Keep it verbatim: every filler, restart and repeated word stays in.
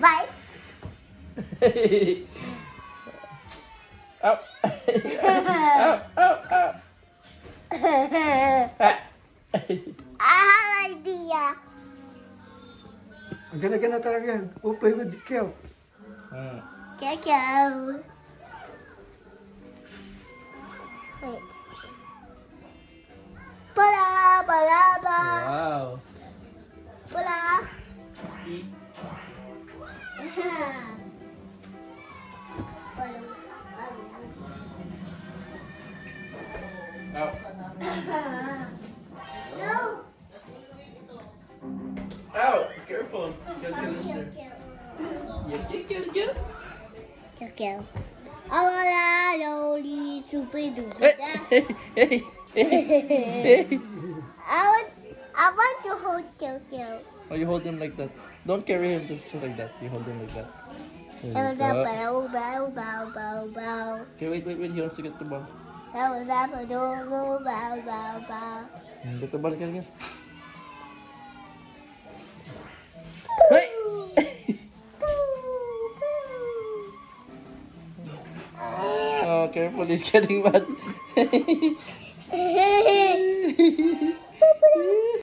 Bye. Up. Up, up, up. I have an idea. I'm gonna get Arya. We'll play with Kiel. Hmm. Go, go. Wait. Bala, bala, bala. Wow. Bala. Eat. Out. No. Out. Careful. Kill, kill, Kill, kill. kill. Yeah, kill, kill, kill. Kill, kill. Awala, loli, super duper. Hey, hey, hey, hey. I want, I want to hold kill, kill. Oh, you hold him like that. Don't carry him just like that. You hold him like that. There you Bow, go. bow, bow, bow, bow, bow. Okay, wait, wait, wait. He wants to get the ball. Bow, bow, bow, bow, bow, bow, bow. Hmm, Get the ball, Kiel, Kiel. Hey! Oh, careful. He's getting mad.